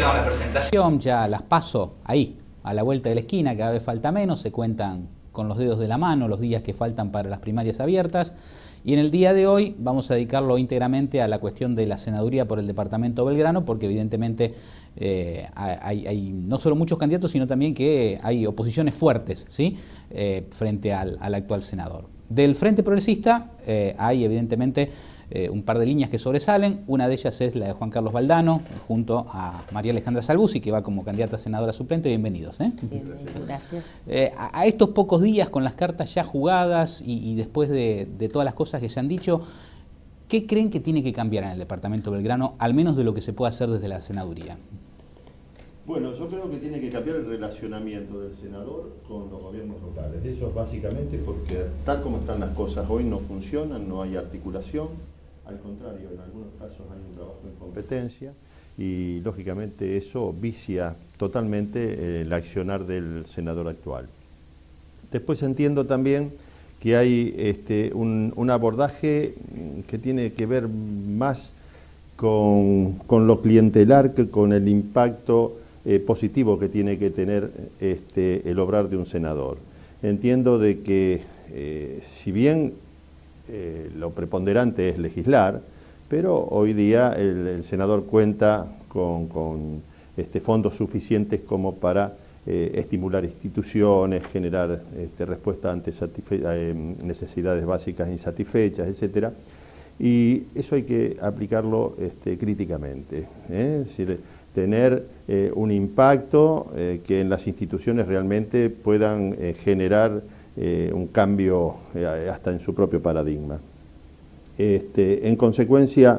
anunciaron la presentación. Ya las paso ahí, a la vuelta de la esquina, cada vez falta menos, se cuentan con los dedos de la mano los días que faltan para las primarias abiertas. Y en el día de hoy vamos a dedicarlo íntegramente a la cuestión de la senaduría por el departamento Belgrano, porque evidentemente hay no solo muchos candidatos, sino también que hay oposiciones fuertes, ¿sí? Frente al actual senador. Del Frente Progresista hay evidentemente un par de líneas que sobresalen. Una de ellas es la de Juan Carlos Baldano, junto a María Alejandra Salbuzzi, que va como candidata a senadora suplente. Bienvenidos. Bien, gracias. A estos pocos días, con las cartas ya jugadas y después de todas las cosas que se han dicho, ¿qué creen que tiene que cambiar en el departamento Belgrano, al menos de lo que se puede hacer desde la senaduría? Bueno, yo creo que tiene que cambiar el relacionamiento del senador con los gobiernos locales. Eso es básicamente porque tal como están las cosas hoy no funcionan, no hay articulación. Al contrario, en algunos casos hay un trabajo en competencia y lógicamente eso vicia totalmente el accionar del senador actual. Después entiendo también que hay un abordaje que tiene que ver más con lo clientelar que con el impacto positivo que tiene que tener el obrar de un senador. Entiendo de que si bien lo preponderante es legislar, pero hoy día el senador cuenta con fondos suficientes como para estimular instituciones, generar respuesta ante necesidades básicas insatisfechas, etcétera. Y eso hay que aplicarlo críticamente, es decir, tener un impacto que en las instituciones realmente puedan generar un cambio hasta en su propio paradigma. En consecuencia,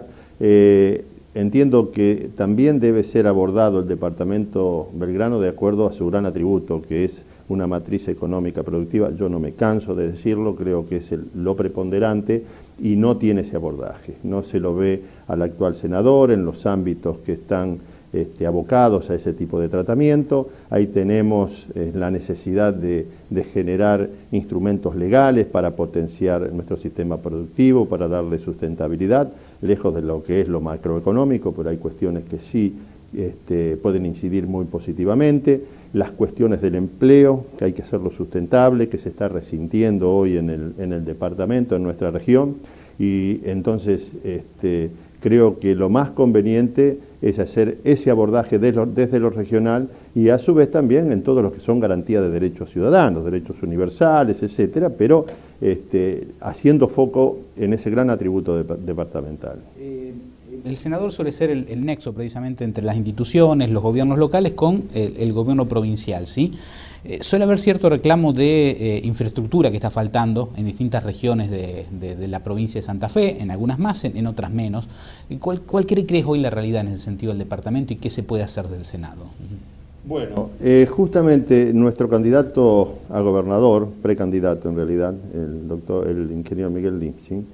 entiendo que también debe ser abordado el departamento Belgrano de acuerdo a su gran atributo, que es una matriz económica productiva. Yo no me canso de decirlo, creo que es lo preponderante y no tiene ese abordaje. No se lo ve al actual senador en los ámbitos que están abocados a ese tipo de tratamiento. Ahí tenemos la necesidad de generar instrumentos legales para potenciar nuestro sistema productivo, para darle sustentabilidad, lejos de lo que es lo macroeconómico, pero hay cuestiones que sí pueden incidir muy positivamente. Las cuestiones del empleo, que hay que hacerlo sustentable, que se está resintiendo hoy en el departamento, en nuestra región, y entonces creo que lo más conveniente es hacer ese abordaje desde lo regional y a su vez también en todo lo que son garantías de derechos ciudadanos, derechos universales, etcétera, pero haciendo foco en ese gran atributo departamental. El senador suele ser el nexo precisamente entre las instituciones, los gobiernos locales con el gobierno provincial, ¿sí? Suele haber cierto reclamo de infraestructura que está faltando en distintas regiones de la provincia de Santa Fe, en algunas más, en otras menos. ¿Cuál cree que es hoy la realidad en ese sentido del departamento y qué se puede hacer del Senado? Bueno, justamente nuestro candidato a gobernador, precandidato en realidad, el ingeniero Miguel Lipschitz,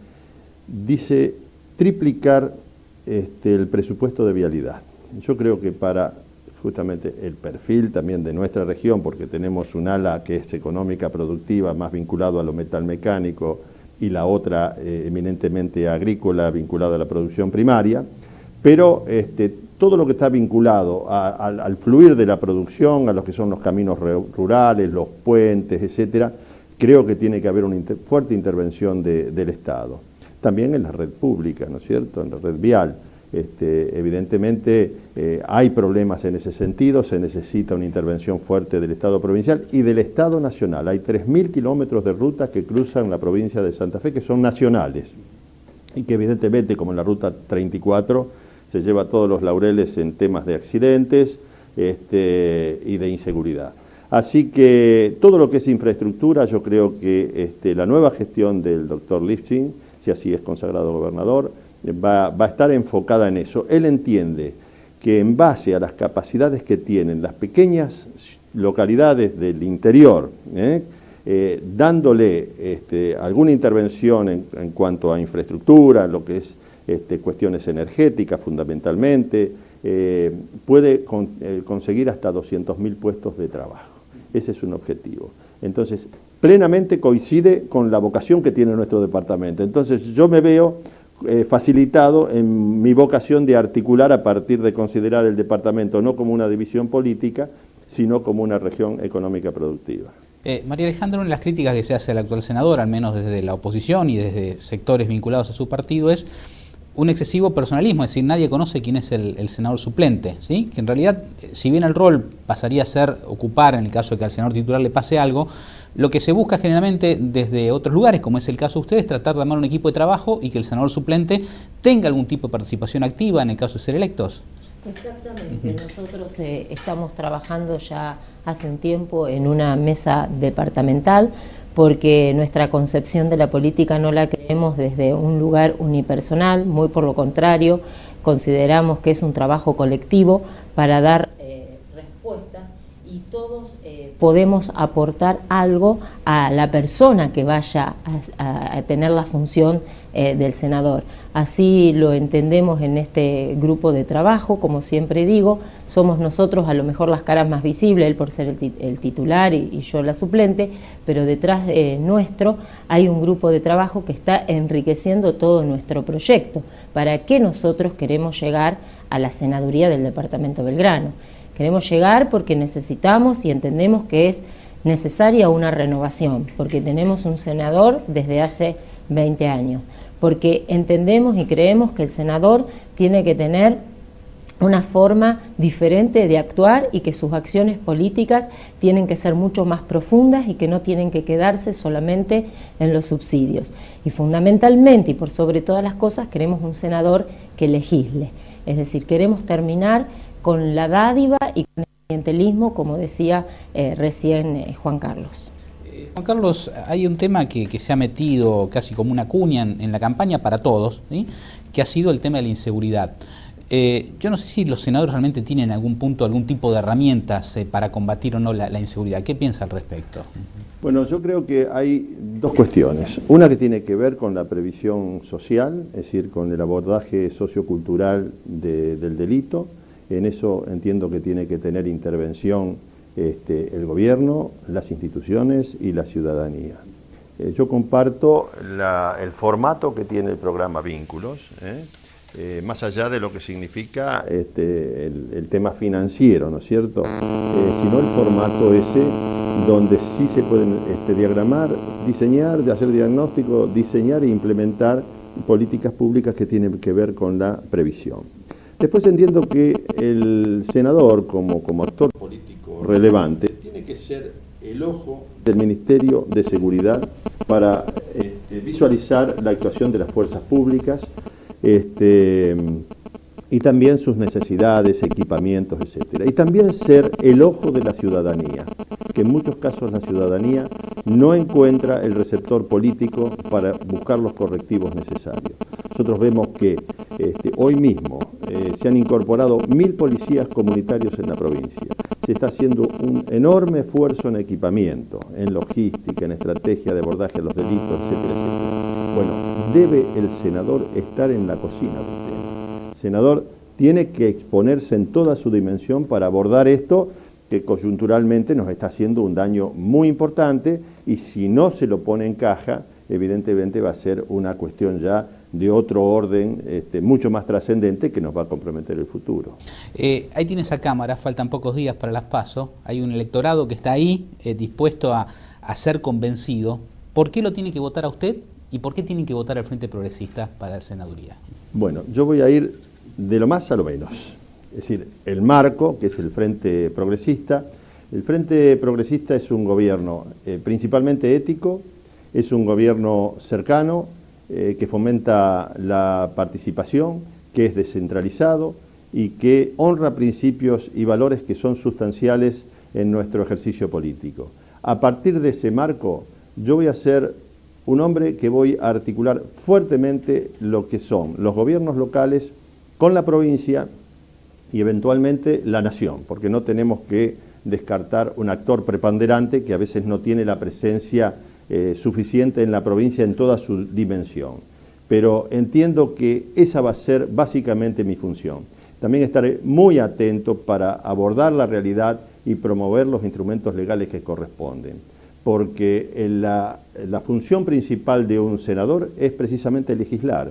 dice triplicar el presupuesto de vialidad. Yo creo que para justamente el perfil también de nuestra región, porque tenemos un ala que es económica, productiva, más vinculado a lo metalmecánico, y la otra eminentemente agrícola, vinculada a la producción primaria, pero todo lo que está vinculado al fluir de la producción, a lo que son los caminos rurales, los puentes, etcétera, creo que tiene que haber una fuerte intervención del Estado. También en la red pública, ¿no es cierto?, en la red vial. Evidentemente hay problemas en ese sentido, se necesita una intervención fuerte del Estado provincial y del Estado nacional. Hay 3.000 kilómetros de rutas que cruzan la provincia de Santa Fe que son nacionales y que evidentemente, como en la ruta 34, se lleva todos los laureles en temas de accidentes y de inseguridad. Así que todo lo que es infraestructura, yo creo que la nueva gestión del doctor Lipschitz, si así es consagrado gobernador, va a estar enfocada en eso. Él entiende que en base a las capacidades que tienen las pequeñas localidades del interior, dándole alguna intervención en cuanto a infraestructura, lo que es cuestiones energéticas fundamentalmente, puede conseguir hasta 200.000 puestos de trabajo. Ese es un objetivo. Entonces, plenamente coincide con la vocación que tiene nuestro departamento. Entonces, yo me veo facilitado en mi vocación de articular a partir de considerar el departamento no como una división política, sino como una región económica productiva. María Alejandra, una de las críticas que se hace al actual senador, al menos desde la oposición y desde sectores vinculados a su partido, es un excesivo personalismo, es decir, nadie conoce quién es el senador suplente, ¿sí? Que en realidad, si bien el rol pasaría a ser ocupar, en el caso de que al senador titular le pase algo, lo que se busca generalmente desde otros lugares, como es el caso de ustedes, tratar de armar un equipo de trabajo y que el senador suplente tenga algún tipo de participación activa en el caso de ser electos. Exactamente, nosotros estamos trabajando ya hace un tiempo en una mesa departamental porque nuestra concepción de la política no la creemos desde un lugar unipersonal, muy por lo contrario, consideramos que es un trabajo colectivo para dar respuestas y todos podemos aportar algo a la persona que vaya a tener la función del senador. Así lo entendemos en este grupo de trabajo, como siempre digo, somos nosotros a lo mejor las caras más visibles, él por ser el titular y yo la suplente, pero detrás nuestro hay un grupo de trabajo que está enriqueciendo todo nuestro proyecto. ¿Para qué nosotros queremos llegar a la senaduría del departamento Belgrano? Queremos llegar porque necesitamos y entendemos que es necesaria una renovación, porque tenemos un senador desde hace 20 años, porque entendemos y creemos que el senador tiene que tener una forma diferente de actuar y que sus acciones políticas tienen que ser mucho más profundas y que no tienen que quedarse solamente en los subsidios. Y fundamentalmente y por sobre todas las cosas queremos un senador que legisle, es decir, queremos terminar con la dádiva y con el clientelismo, como decía recién Juan Carlos. Juan Carlos, hay un tema que se ha metido casi como una cuña en la campaña para todos, ¿sí? Que ha sido el tema de la inseguridad. Yo no sé si los senadores realmente tienen en algún punto algún tipo de herramientas para combatir o no la inseguridad. ¿Qué piensa al respecto? Bueno, yo creo que hay dos cuestiones. Una que tiene que ver con la previsión social, es decir, con el abordaje sociocultural del delito. En eso entiendo que tiene que tener intervención el gobierno, las instituciones y la ciudadanía. Yo comparto el formato que tiene el programa Vínculos, más allá de lo que significa el tema financiero, ¿no es cierto? Sino el formato ese donde sí se pueden diagramar, diseñar, de hacer diagnóstico, diseñar e implementar políticas públicas que tienen que ver con la previsión. Después entiendo que el senador, como actor político relevante, tiene que ser el ojo del Ministerio de Seguridad para visualizar la actuación de las fuerzas públicas y también sus necesidades, equipamientos, etc. Y también ser el ojo de la ciudadanía, que en muchos casos la ciudadanía no encuentra el receptor político para buscar los correctivos necesarios. Nosotros vemos que hoy mismo se han incorporado 1000 policías comunitarios en la provincia. Se está haciendo un enorme esfuerzo en equipamiento, en logística, en estrategia de abordaje a los delitos, etcétera, etcétera. Bueno, debe el senador estar en la cocina del tema. El senador tiene que exponerse en toda su dimensión para abordar esto que coyunturalmente nos está haciendo un daño muy importante y si no se lo pone en caja, evidentemente va a ser una cuestión ya de otro orden mucho más trascendente que nos va a comprometer el futuro. Ahí tiene esa Cámara, faltan pocos días para las PASO, hay un electorado que está ahí dispuesto a ser convencido. ¿Por qué lo tiene que votar a usted y por qué tienen que votar al Frente Progresista para la senaduría? Bueno, yo voy a ir de lo más a lo menos. Es decir, el marco, que es el Frente Progresista. El Frente Progresista es un gobierno principalmente ético, es un gobierno cercano, que fomenta la participación, que es descentralizado y que honra principios y valores que son sustanciales en nuestro ejercicio político. A partir de ese marco, yo voy a ser un hombre que voy a articular fuertemente lo que son los gobiernos locales con la provincia y eventualmente la nación, porque no tenemos que descartar un actor preponderante que a veces no tiene la presencia suficiente en la provincia en toda su dimensión. Pero entiendo que esa va a ser básicamente mi función. También estaré muy atento para abordar la realidad y promover los instrumentos legales que corresponden, porque la función principal de un senador es precisamente legislar.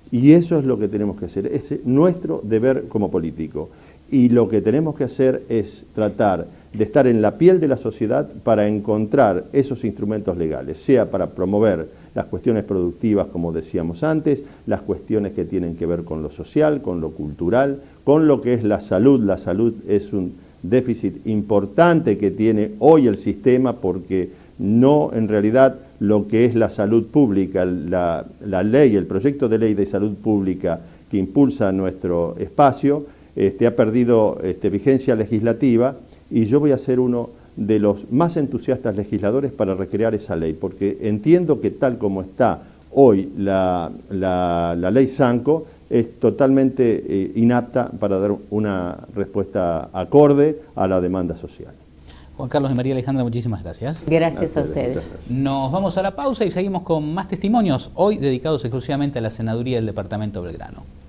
Y eso es lo que tenemos que hacer, es nuestro deber como político. Y lo que tenemos que hacer es tratar de estar en la piel de la sociedad para encontrar esos instrumentos legales, sea para promover las cuestiones productivas, como decíamos antes, las cuestiones que tienen que ver con lo social, con lo cultural, con lo que es la salud. La salud es un déficit importante que tiene hoy el sistema, porque no, en realidad, lo que es la salud pública, la ley, el proyecto de ley de salud pública que impulsa nuestro espacio, ha perdido vigencia legislativa, y yo voy a ser uno de los más entusiastas legisladores para recrear esa ley, porque entiendo que tal como está hoy la ley Sanco, es totalmente inapta para dar una respuesta acorde a la demanda social. Juan Carlos y María Alejandra, muchísimas gracias. Gracias a ustedes. Nos vamos a la pausa y seguimos con más testimonios, hoy dedicados exclusivamente a la Senaduría del Departamento Belgrano.